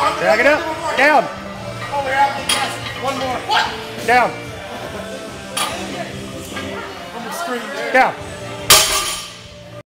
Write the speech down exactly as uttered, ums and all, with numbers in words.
Drag it up. Down. One more. What? Down. On the screen there. Down.